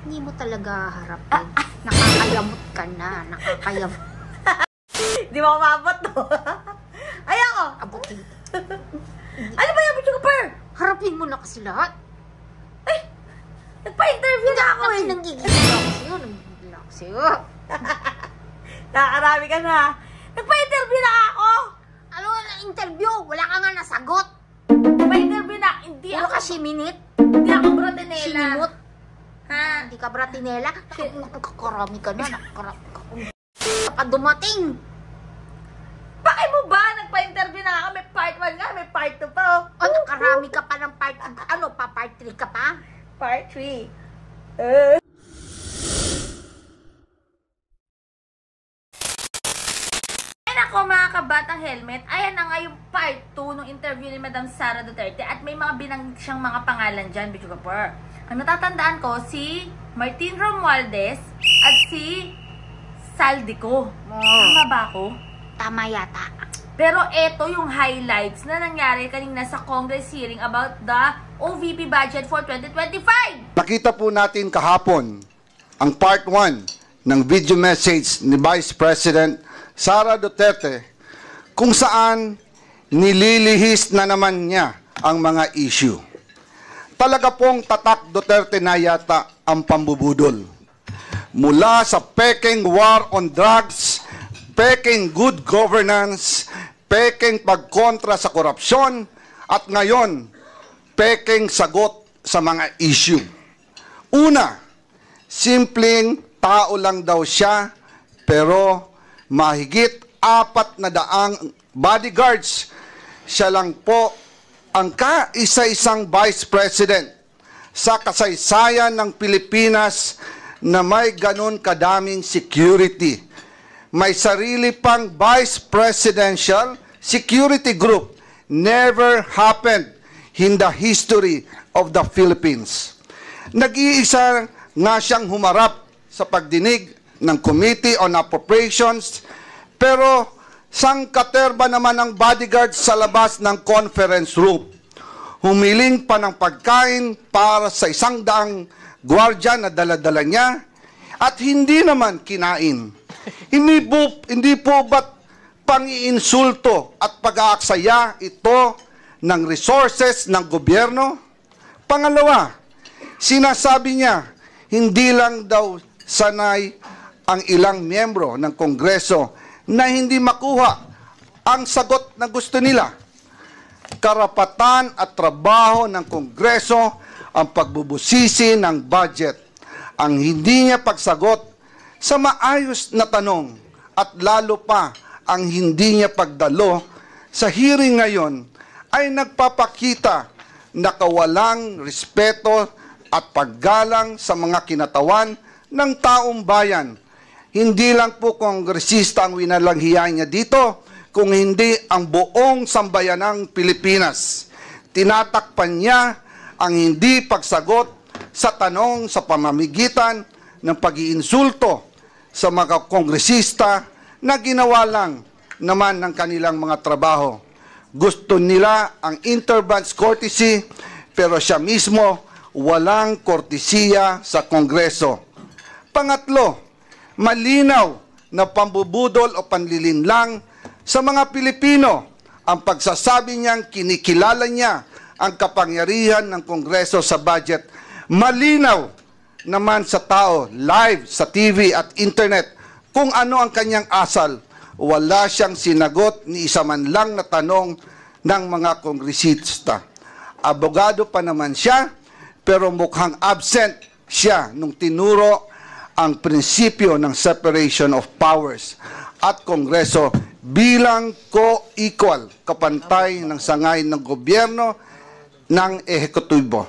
Hindi mo talaga harapin. Nakakayamot ka na. Nakakayamot. Di mo umabot, no? Ay, ako! Abutin. Ano ba yung video ko, Per? Harapin mo na kasi lahat. Ay! Nagpa-interview na ako, eh! Nanggigigil ako sa'yo. Nanggigigil ako sa'yo. Nakakarami ka na. Nagpa-interview na ako! Ano na interview? Wala ka nga nasagot. Nagpa-interview na. Hindi Puro ako. ka siminit. Hindi ako bratinela. Sinimot. Ha? Hindi ka bratinela. Nakakarami ka na. Dumating. Bakit mo ba? Nagpa-interview na ako. May part 1 nga. May part 2 pa. O, nakarami ka pa ng part. Ano pa? Part 3 ka pa? Part 3. Ayan ako mga kabatang helmet. Ayan na nga yung part 2 ng interview ni Madam Sara Duterte. At may mga binanggit siyang mga pangalan dyan, Bicho Kapur. Ang natatandaan ko, si Martin Romualdez at si Saldico. Tama ba ako? Tama yata. Pero eto yung highlights na nangyari kanina sa Congress hearing about the OVP budget for 2025. Nakita po natin kahapon ang part 1 ng video message ni Vice President Sara Duterte kung saan nililihis na naman niya ang mga issue. Talaga pong tatak Duterte na yata ang pambubudol. Mula sa peking war on drugs, peking good governance, peking pagkontra sa korupsyon, at ngayon, peking sagot sa mga issue. Una, simpleng tao lang daw siya, pero mahigit 400 bodyguards. Siya lang po ang kaisa-isang Vice President sa kasaysayan ng Pilipinas na may ganun kadaming security. May sarili pang Vice Presidential Security Group. Never happened in the history of the Philippines. Nag-iisa nga siyang humarap sa pagdinig ng Committee on Appropriations, pero sangkaterba naman ang bodyguard sa labas ng conference room. Humiling pa ng pagkain para sa 100 gwardiya na dala-dala niya at hindi naman kinain. Hindi po ba't pang-iinsulto at pag-aaksaya ito ng resources ng gobyerno? Pangalawa, sinasabi niya hindi lang daw sanay ang ilang miyembro ng Kongreso na hindi makuha ang sagot na gusto nila. Karapatan at trabaho ng Kongreso ang pagbubusisi ng budget. Ang hindi niya pagsagot sa maayos na tanong at lalo pa ang hindi niya pagdalo sa hearing ngayon ay nagpapakita na kawalang respeto at paggalang sa mga kinatawan ng taong bayan. Hindi lang po kongresista ang winalanghiyan niya dito, kung hindi ang buong sambayanang Pilipinas. Tinatakpan niya ang hindi pagsagot sa tanong sa pamamagitan ng pag-iinsulto sa mga kongresista na ginawa lang naman ng kanilang mga trabaho. Gusto nila ang interbranch courtesy, pero siya mismo walang kortesiya sa Kongreso. Pangatlo, malinaw na pambubudol o panlilinlang sa mga Pilipino ang pagsasabi niyang kinikilala niya ang kapangyarihan ng Kongreso sa budget. Malinaw naman sa tao, live sa TV at internet, kung ano ang kanyang asal. Wala siyang sinagot ni isa man lang na tanong ng mga kongresista. Abogado pa naman siya, pero mukhang absent siya nung tinuro ang prinsipyo ng separation of powers at Kongreso bilang co-equal, kapantay ng sangay ng gobyerno ng ehekutibo.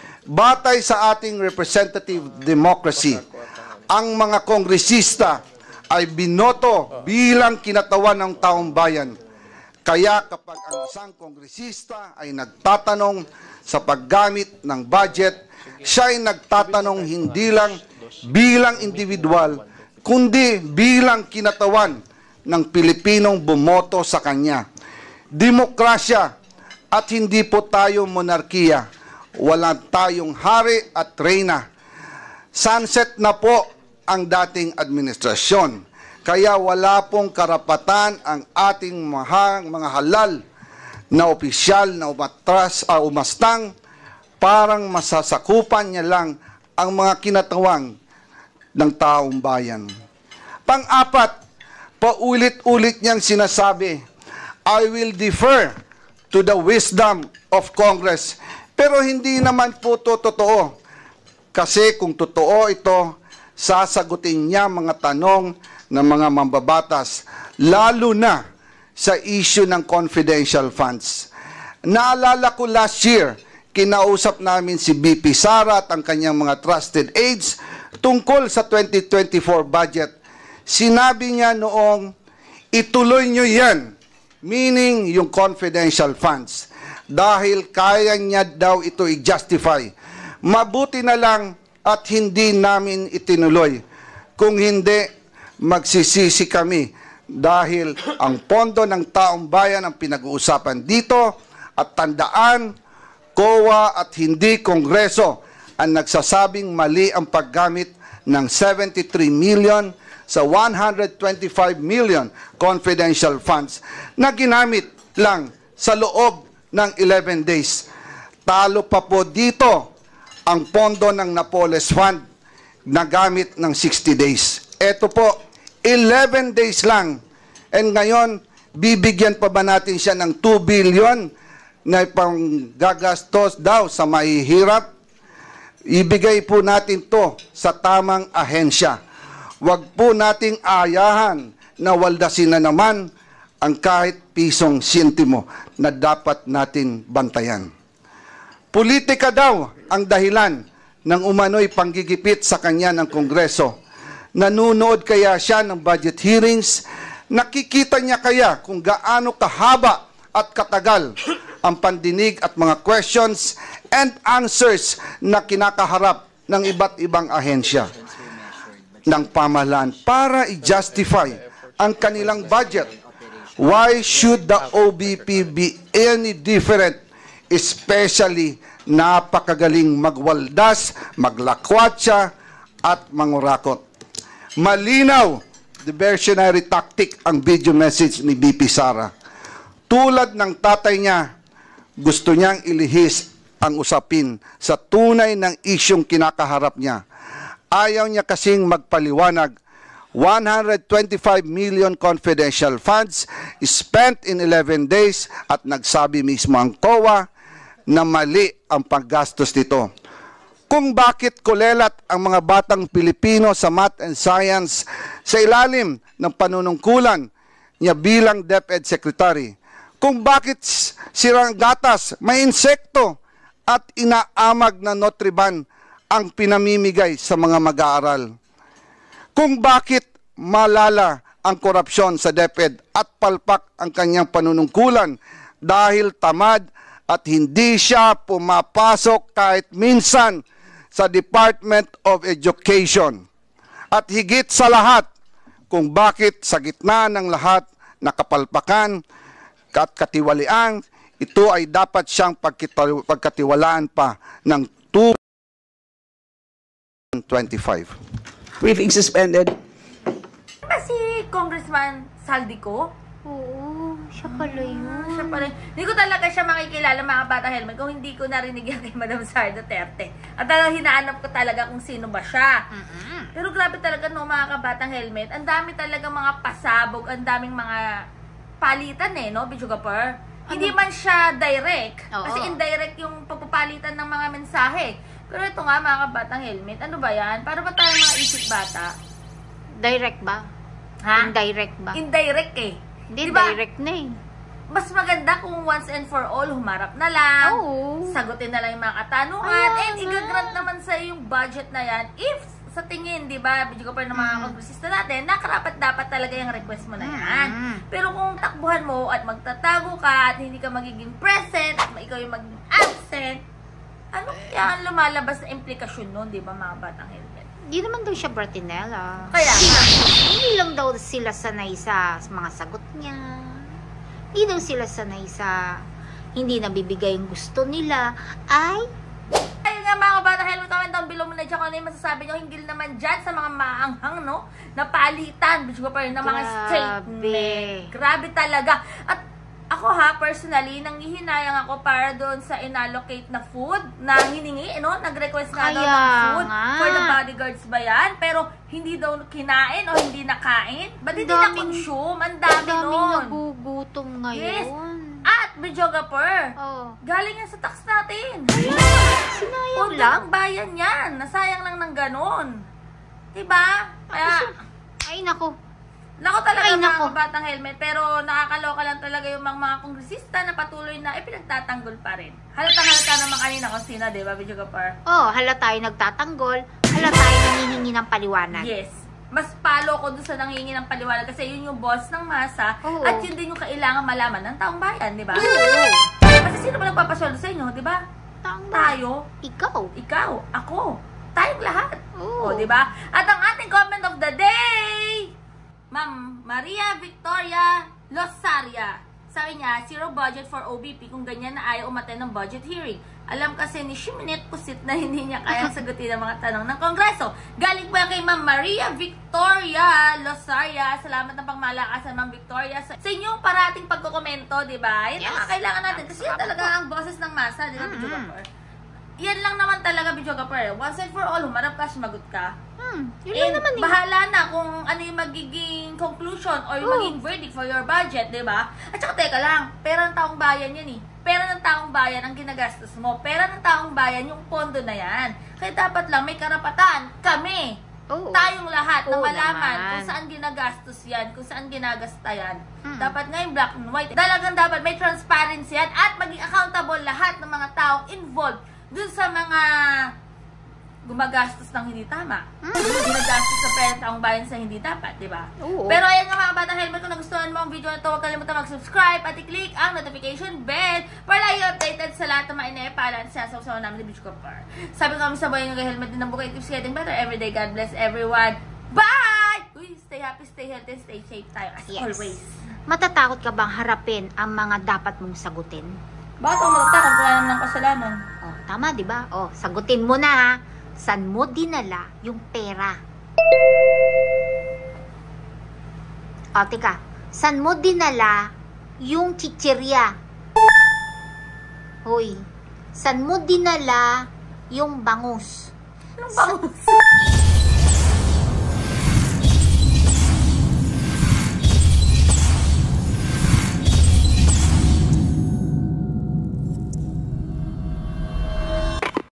Batay sa ating representative democracy, ang mga kongresista ay binoto bilang kinatawan ng taong bayan. Kaya kapag ang isang kongresista ay nagtatanong sa paggamit ng budget, siya ay nagtatanong hindi lang bilang individual, kundi bilang kinatawan ng Pilipinong bumoto sa kanya. Demokrasya at hindi po tayo monarkiya. Wala tayong hari at reyna. sunset na po ang dating administrasyon. Kaya wala pong karapatan ang ating mga halal na opisyal na umastang parang masasakupan niya lang ang mga kinatawang ng taong bayan. Pang-apat, paulit-ulit niyang sinasabi, I will defer to the wisdom of Congress. Pero hindi naman po ito totoo. Kasi kung totoo ito, sasagutin niya mga tanong ng mga mambabatas, lalo na sa issue ng confidential funds. Naalala ko last year, kinausap namin si BP Sara at ang kanyang mga trusted aides tungkol sa 2024 budget. Sinabi niya noong, ituloy nyo yan, meaning yung confidential funds, dahil kaya niya daw ito i-justify. Mabuti na lang at hindi namin itinuloy. Kung hindi, magsisisi kami dahil ang pondo ng taong bayan ang pinag-uusapan dito at tandaan, COA at hindi Kongreso ang nagsasabing mali ang paggamit ng 73 million sa 125 million confidential funds na ginamit lang sa loob ng 11 days. Talo pa po dito ang pondo ng Napoles Fund na gamit ng 60 days. Ito po, 11 days lang. And ngayon, bibigyan pa ba natin siya ng 2 billion na panggagastos daw sa mahihirap? Ibigay po natin to sa tamang ahensya. Huwag po nating ayahan na waldasin na naman ang kahit pisong sintimo na dapat natin bantayan. Politika daw ang dahilan ng umano'y panggigipit sa kanya ng Kongreso. Nanunood kaya siya ng budget hearings? Nakikita niya kaya kung gaano kahaba at katagal ang pandinig at mga questions and answers na kinakaharap ng iba't ibang ahensya ng pamahalaan para i-justify ang kanilang budget? Why should the OBP be any different? Especially napakagaling magwaldas, maglakwatsa at mangurakot. Malinaw, diversionary tactic ang video message ni BP Sara. Tulad ng tatay niya, gusto niyang ilihis ang usapin sa tunay ng isyong kinakaharap niya. Ayaw niya kasing magpaliwanag. 125 million confidential funds spent in 11 days at nagsabi mismo ang COA na mali ang paggastos nito. Kung bakit kulelat ang mga batang Pilipino sa math and science sa ilalim ng panunungkulan niya bilang DepEd Secretary. Kung bakit sirang gatas, may insekto at inaamag na Nutriban ang pinamimigay sa mga mag-aaral. Kung bakit malala ang korupsyon sa DepEd at palpak ang kanyang panunungkulan dahil tamad at hindi siya pumapasok kahit minsan sa Department of Education. At higit sa lahat, kung bakit sa gitna ng lahat na kapalpakan at katiwalian, ito ay dapat siyang pagkatiwalaan pa ng 2025. Briefing suspended. Ba si Congressman Saldico? Oo, siya pala yun. Siya pala. Hindi ko talaga siya makikilala mga bata helmet kung hindi ko narinig yan kay Madam Sara Duterte. At talagang hinahanap ko talaga kung sino ba siya. Pero grabe talaga no mga kabatang helmet. Ang dami talaga mga pasabog, ang daming mga palitan no, Bichugapur? Hindi man siya direct. Oo. Kasi indirect yung pagpapalitan ng mga mensahe. Pero ito nga mga kabatang helmet, ano ba yan? Para ba tayo mga isip bata? Direct ba? Ha? Indirect ba? Indirect eh. Hindi, Diba? direct na eh. Mas maganda kung once and for all, humarap na lang, Oo. sagutin na lang yung mga katanungan, Ayan and nga. igagrant naman sa yung budget na yan, if sa tingin, di ba, video ko pa ng mga kongresista natin, nakarapat dapat talaga yung request mo na yan. Pero kung takbuhan mo at magtatago ka at hindi ka magiging present, at ikaw yung magiging absent, ano kaya ang lumalabas na implikasyon nun, di ba, mga batang helmet? Hindi naman daw siya Bertinella. Kaya nga. Hindi lang daw sila sanay sa mga sagot niya. Hindi daw sila sanay sa hindi nabibigay yung gusto nila. Ay, Ayun nga nga mga kabata helmet, comment down below muna dyan kung ano yung masasabi nyo hinggil naman dyan sa mga maanghang, no? Na palitan, bitch ko pa rin, na mga statement. Grabe talaga. At ako personally, nanghihinayang ako para doon sa inallocate na food na hiningi, no? Nag-request nga daw ng food for the bodyguards ba yan? Pero hindi daw kinain o hindi nakain? Ba't hindi na-consume? Ang dami nun. Ang daming nagugutom ngayon. Yes. At, videographer, galing yan sa tax natin. Sinayang lang. Ang bayan yan. Nasayang lang ng ganon. Diba? Kaya, ay, naku. Nako talaga mga kabatang helmet, pero nakakaloka lang talaga yung mga kongresista na patuloy na pinagtatanggol pa rin. Halata naman kanina kung sino, di ba, videographer? Halata tayo nagtatanggol, halata tayo nangihingi ng paliwanag. Yes. Mas palo ko dun sa nangihingi ng paliwanag kasi yun yung boss ng masa at yun din yung kailangan malaman ng taong bayan, di ba? Kasi sino ba nagpapasweldo sa inyo, di ba? Tayo. Ikaw. Ako. Tayong lahat. O, di ba? At ang ating comment of the day, Ma'am Maria Victoria Losaria. Sabi niya, 0 budget for OBP kung ganyan na ayaw umattend ng budget hearing. Alam kasi ni Shiminette Pusit na hindi niya kayang sagutin ang mga tanong ng Kongreso. Galing po yan kay Ma'am Maria Victoria Losaria. Salamat ng pangmalakasan, Ma'am Victoria. Sa inyong parating pagkokomento, di ba? Yan ang kailangan natin. Kasi yan talaga ang boses ng masa, di ba, videographer? Yan lang naman talaga, videographer. Once and for all, humarap ka, sumagot ka. Yun lang naman bahala na kung ano yung magiging conclusion or yung magiging verdict for your budget, di ba? At saka teka lang, pera ng taong bayan yan eh. Pera ng taong bayan ang ginagastos mo. Pera ng taong bayan yung pondo na yan. Kaya dapat lang may karapatan, kami, tayong lahat na malaman kung saan ginagastos yan, kung saan ginagasta yan. Dapat ngayon black and white. Talagang dapat may transparency yan at maging accountable lahat ng mga taong involved dun sa mga gumagastos ng hindi tama. Ginagastos sa pera ng taong bayan sa hindi dapat, di ba? Pero ayan nga mga batang helmet, kung nagustuhan mo ang video na ito, huwag kalimutan mag-subscribe at i-click ang notification bell para lagi updated sa lahat ng mga inaipalan at sinasawsawan namin ni Bitch Cooper. Sabi ko kami sa buhay ng helmet din ng bukay, keeps getting better everyday. God bless everyone. Bye! Uy, stay happy, stay healthy, stay safe tayo as always. Matatakot ka bang harapin ang mga dapat mong sagutin? Bakit ako matatakot? Wala naman ng kasalanan. Tama, di ba? Sagutin mo na ha. Saan mo dinala yung pera? Tika. Saan mo dinala yung chichirya? Hoy. Saan mo dinala yung bangus? Anong bangus?